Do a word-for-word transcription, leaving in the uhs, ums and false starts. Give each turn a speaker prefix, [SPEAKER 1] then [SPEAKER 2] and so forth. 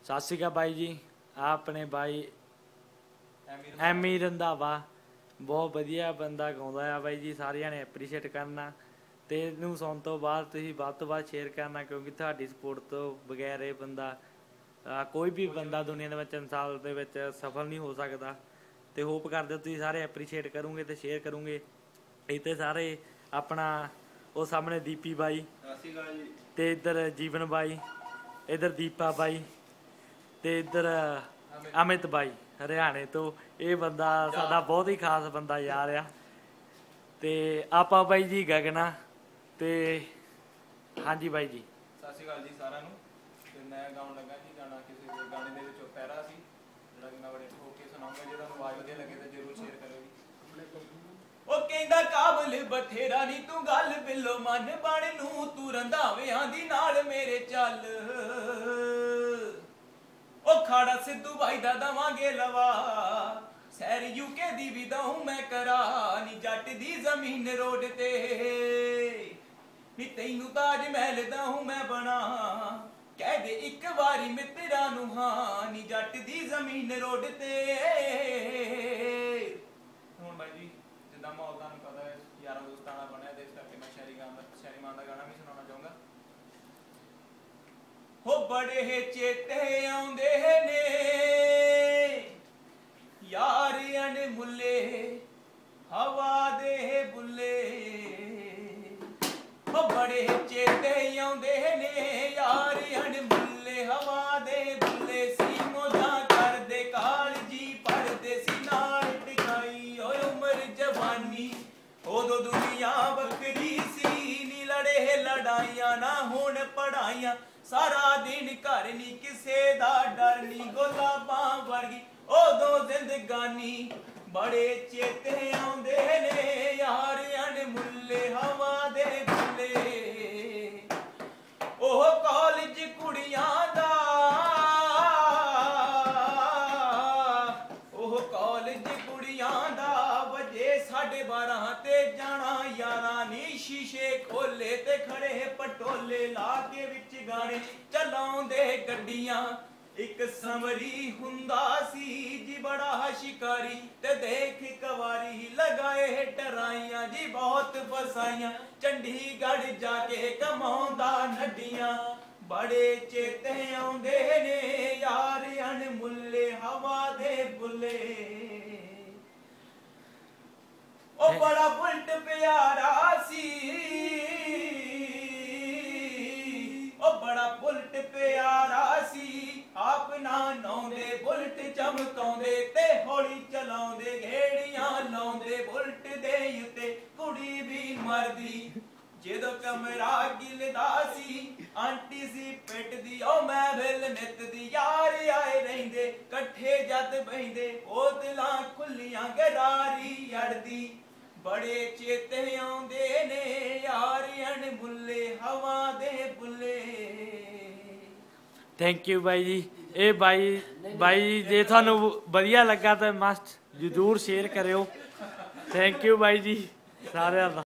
[SPEAKER 1] ਸਤਿ ਸ਼੍ਰੀ ਅਕਾਲ ਬਾਈ ਜੀ। ਆ ਆਪਣੇ ਬਾਈ ਐਮੀ ਰੰਧਾਵਾ ਬਹੁਤ ਵਧੀਆ ਬੰਦਾ ਗਾਉਂਦਾ ਆ ਬਾਈ ਜੀ, ਸਾਰਿਆਂ ਨੇ ਐਪਰੀਸ਼ੀਏਟ ਕਰਨਾ ਅਤੇ ਇਹਨੂੰ ਸੁਣਨ ਤੋਂ ਬਾਅਦ ਤੁਸੀਂ ਵੱਧ ਤੋਂ ਵੱਧ ਸ਼ੇਅਰ ਕਰਨਾ, ਕਿਉਂਕਿ ਤੁਹਾਡੀ ਸਪੋਰਟ ਤੋਂ ਬਗੈਰ ਇਹ ਬੰਦਾ ਕੋਈ ਵੀ ਬੰਦਾ ਦੁਨੀਆ ਦੇ ਵਿੱਚ ਇਨਸਾਨ ਦੇ ਵਿੱਚ ਸਫਲ ਨਹੀਂ ਹੋ ਸਕਦਾ। ਅਤੇ ਹੋਪ ਕਰਦੇ ਤੁਸੀਂ ਸਾਰੇ ਐਪਰੀਸ਼ੀਏਟ ਕਰੋਗੇ ਅਤੇ ਸ਼ੇਅਰ ਕਰੋਗੇ। ਇੱਥੇ ਸਾਰੇ ਆਪਣਾ ਉਹ ਸਾਹਮਣੇ ਦੀਪੀ ਬਾਈ ਅਤੇ ਇੱਧਰ ਜੀਵਨ ਬਾਈ, ਇੱਧਰ ਦੀਪਾ ਬਾਈ ਅਤੇ ਇੱਧਰ ਅਮਿਤ ਬਾਈ ਹਰਿਆਣੇ ਤੋਂ। ਇਹ ਬੰਦਾ ਸਾਡਾ ਬਹੁਤ ਹੀ ਖਾਸ ਬੰਦਾ ਯਾਰ ਆ। ਅਤੇ ਆਪਾਂ ਬਾਈ ਜੀ ਗਗਨਾ ਅਤੇ ਹਾਂਜੀ ਬਾਈ ਜੀ
[SPEAKER 2] ਸਤਿ ਸ਼੍ਰੀ ਅਕਾਲ ਜੀ ਸਾਰਿਆਂ ਨੂੰ। ਅਤੇ ਮੈਂ ਗਾਉਣ ਲੱਗਾ ਜੀ ਗਾਣਾ, ਕਿਸੇ ਦੇ ਗਾਣੇ ਦੇ ਵਿੱਚੋਂ ਪੈਰਾ ਸੀ ਜਿਹੜਾ ਕਿ ਮੈਂ ਬੜੇ ਹੋ ਕੇ ਸੁਣਾਉਂਗਾ। ਜੇ ਤੁਹਾਨੂੰ ਆਵਾਜ਼ ਵਧੀਆ ਲੱਗੇ ਤਾਂ ਜ਼ਰੂਰ ਸ਼ੇਅਰ ਕਰਿਓ ਜੀ। ਉਹ ਕਹਿੰਦਾ ਕਾਬਲ ਬਥੇਰਾ ਨੀ ਤੂੰ ਗੱਲ ਬਿੱਲੋ ਮਨ ਬਣ ਨੂੰ, ਤੂੰ ਰੰਧਾਵਿਆਂ ਦੀ ਨਾਲ ਮੇਰੇ ਚੱਲ। ਉਹ ਖਾੜਾ ਸਿੱਧੂ ਬਾਈ ਦਾ ਦਵਾਂਗੇ ਲਵਾ, ਸੈਰ ਯੂਕੇ ਦੀ ਵੀ ਦਊਂ ਮੈਂ ਕਰਾ ਨੀ, ਜੱਟ ਦੀ ਜ਼ਮੀਨ ਰੋਡ ਤੇ ਨੀ ਤੈਨੂੰ ਤਾਜ ਮਹਿਲ ਦਊਂ ਮੈਂ ਬਣਾ, ਕਹਿ ਦੇ ਇੱਕ ਵਾਰੀ ਮਿੱਤਰਾਂ ਨੂੰ ਹਾਂ ਨੀ, ਜੱਟ ਦੀ ਜ਼ਮੀਨ ਰੋਡ ਤੇ। ਹੁਣ ਬਾਈ ਜੀ ਜਿੱਦਾਂ ਮਾਹੌਲ ਤੁਹਾਨੂੰ ਪਤਾ ਹੈ, ਯਾਰਾਂ ਦੋਸਤਾਂ ਨਾਲ ਬਣਿਆ, ਤੇ ਇਸ ਕਰਕੇ ਮੈਂ ਸ਼ਾਇਰੀ ਗਾਣਾ ਸ਼ਾਇਰੀ ਮਾਨ ਦਾ ਗਾਣਾ ਵੀ ਸੁਣਾਉਣਾ ਚਾਹੂੰਗਾ। ਹੋ ਬੜੇ ਚੇਤੇ ਆਉਂਦੇ ਨੇ ਯਾਰ ਅਣਮੁੱਲੇ ਹਵਾ ਦੇ ਬੁੱਲੇ, ਹੋ ਬੜੇ ਚੇਤੇ ਆਉਂਦੇ ਨੇ ਯਾਰ ਅਣਮੁੱਲੇ ਹਵਾ ਦੇ ਬੁੱਲੇ, ਸੀ ਮੋਜਾਂ ਕਰਦੇ ਕਾਲਜੀ ਪੜਦੇ ਸੀ ਨਾਲ ਟਿਕਾਈ। ਓਏ ਉਮਰ ਜਵਾਨੀ ਉਦੋਂ ਦੁਨੀਆ ਵੱਖਰੀ ਸੀ ਨੀ, ਲੜੇ ਲੜਾਈਆਂ ਨਾ ਹੁਣ ਪੜਾਈਆਂ, ਸਾਰਾ ਦਿਨ ਘਰ ਨੀ ਕਿਸੇ ਦਾ ਡਰ ਨੀ, ਗੁਲਾਬਾਂ ਵਰਗੀ ਉਦੋਂ ਜ਼ਿੰਦਗਾਨੀ। ਬੜੇ ਚੇਤੇ ਆਉਂਦੇ ਨੇ ਯਾਰ ਅਣਮੁੱਲੇ ਹਵਾ ਦੇ ਬੁੱਲੇ, ਉਹ ਕਾਲਜ ਕੁੜੀਆਂ ਦਾ ਉਹ ਕਾਲਜ ਕੁੜੀਆਂ ਦਾ ਵਜੇ ਸਾਢੇ ਬਾਰਾਂ ਤੇ ਜਾਣਾ ਯਾਰਾਂ ਨੀ, ਸ਼ੀਸ਼ੇ ਖੋਲੇ ਤੇ ਖੜੇ ਪਟੋਲੇ ਲਾ ਕੇ ਵਿੱਚ ਗਾਣੇ ਚਲਾਉਂਦੇ ਗੱਡੀਆਂ। ਇੱਕ ਸਮਰੀ ਹੁੰਦਾ ਸੀ ਜੀ ਬੜਾ ਸ਼ਿਕਾਰੀ, ਤੇ ਦੇਖ ਇੱਕ ਵਾਰੀ ਲਗਾਏ ਟਰਾਈਆਂ ਜੀ ਬਹੁਤ ਫਸਾਈਆਂ, ਚੰਡੀਗੜ੍ਹ ਜਾ ਕੇ ਕਮਾਉਂਦਾ ਨੱਡੀਆਂ। ਬੜੇ ਚੇਤੇ ਆਉਂਦੇ ਨੇ ਯਾਰ ਅਣਮੁੱਲੇ ਹਵਾ ਦੇ ਬੁੱਲੇ, ਉਹ ਬੜਾ ਬੁਲਟ ਪਿਆਰਾ ਸੀ, ਉਹ ਬੜਾ ਬੁਲਟ ਪਿਆਰਾ ਸੀ, ਆਪ ਨਾ ਨਾਉਂਦੇ ਬੁਲਟ ਚਮਕਾਉਂਦੇ ਤੇ ਹੌਲੀ ਚਲਾਉਂਦੇ, ਗੇੜੀਆਂ ਲਾਉਂਦੇ ਬੁਲਟ ਦੇ ਉੱਤੇ ਕੁੜੀ ਵੀ ਮਰਦੀ। ਜਦੋਂ ਕਮਰਾ ਗਿਲਦਾ ਸੀ ਆਂਟੀ ਸੀ ਪਿੱਟਦੀ, ਉਹ ਮੈਂ ਵੇਲ ਨਿੱਤ ਦੀ ਯਾਰ ਆਏ ਰਹਿੰਦੇ ਇਕੱਠੇ ਜਦ ਬਹਿੰਦੇ, ਬੋਤਲਾਂ ਖੁੱਲੀਆਂ ਗਰਾਰੀ ਅੜਦੀ। ਬੜੇ ਚੇਤੇ ਆਉਂਦੇ ਨੇ ਯਾਰ ਅਣਮੁੱਲੇ ਹਵਾ ਦੇ ਬੁੱਲੇ।
[SPEAKER 1] ਥੈਂਕ ਯੂ ਬਾਈ ਜੀ। ਇਹ ਬਾਈ ਬਾਈ ਜੇ ਤੁਹਾਨੂੰ ਵਧੀਆ ਲੱਗਾ ਤਾਂ ਮਸਟ ਜ਼ਰੂਰ ਸ਼ੇਅਰ ਕਰਿਓ। ਥੈਂਕ ਯੂ ਬਾਈ ਜੀ ਸਾਰਿਆਂ ਦਾ।